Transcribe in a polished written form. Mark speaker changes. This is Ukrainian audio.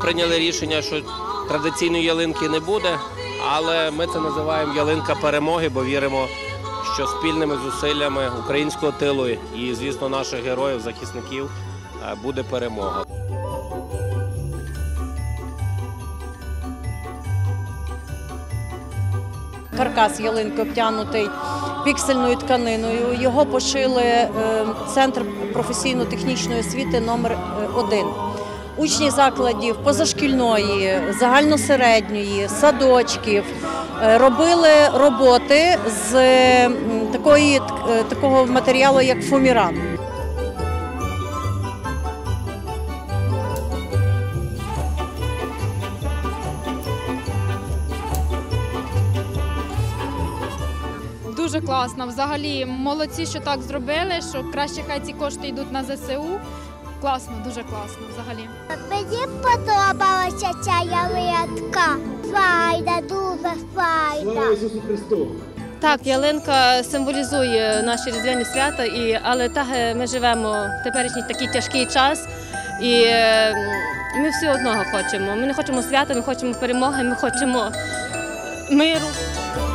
Speaker 1: прийняли рішення, що традиційної ялинки не буде, але ми це називаємо ялинка перемоги, бо віримо, що спільними зусиллями українського тилу і, звісно, наших героїв, захисників буде перемога.
Speaker 2: Каркас ялинки обтягнутий піксельною тканиною. Його пошили Центр професійно-технічної освіти номер 1. Учні закладів позашкільної, загальносередньої, садочків робили роботи з такого матеріалу, як фоаміран.
Speaker 3: Дуже класно. Взагалі молодці, що так зробили, що краще хай ці кошти йдуть на ЗСУ. Класно, дуже класно взагалі.
Speaker 4: Мені подобалася ця ялинка. Файна, дуже файна.
Speaker 5: Слава Ісусу Христу!
Speaker 6: Так, ялинка символізує наші різдвяні свята, але так ми живемо в теперішній такий тяжкий час. І ми всі одного хочемо. Ми не хочемо свята, ми хочемо перемоги, ми хочемо миру.